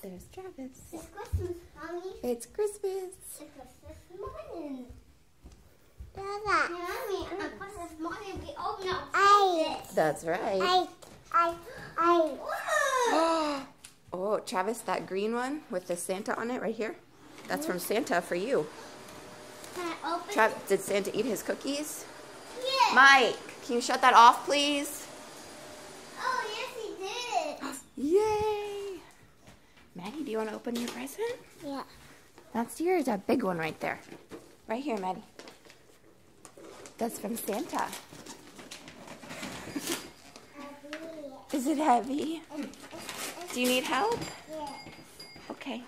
There's Travis. It's Christmas, Mommy. It's Christmas. It's Christmas morning. Mommy, on Christmas morning we open up presents. That's right. Oh, Travis, that green one with the Santa on it right here. That's from Santa for you. Can I open Travis, did Santa eat his cookies? Yes. Mike, can you shut that off, please? Oh, yes, he did. Yay! Maddie, do you want to open your present? Yeah. That's yours, that big one right there. Right here, Maddie. That's from Santa. Is it heavy? Do you need help? Yeah. Okay.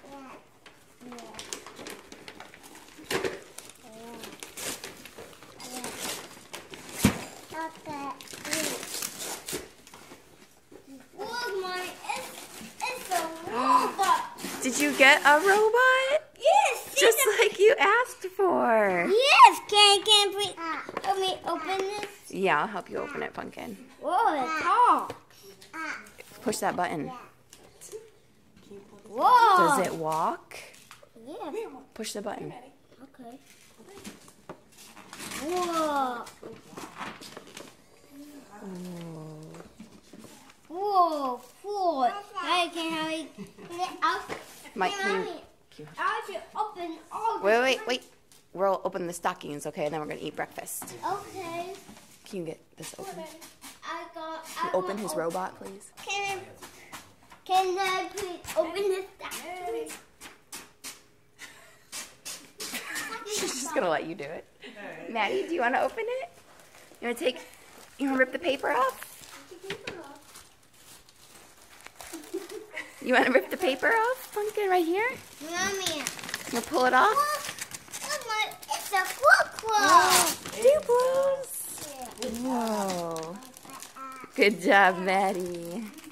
It's a robot. Did you get a robot? Yes. Just like you asked for. Yes. Can we help me open this? Yeah, I'll help you open it, Pumpkin. Whoa, it talks. Push that button. Whoa. Does it walk? Yeah. Push the button. Okay. Whoa. Whoa. Four. Hey, can I get it out? Mike, can you... I should open all Wait. We'll open the stockings, okay? And then we're going to eat breakfast. Okay. Can you get this open? I Open his robot, please. Can I please open this stocking? She's just going to let you do it. Maddie, do you want to open it? You want to rip the paper off? You want to rip the paper off, Pumpkin, right here? Mommy. You pull it off? Look, it's a Duplo. Duplos! Whoa. Good job, Maddie.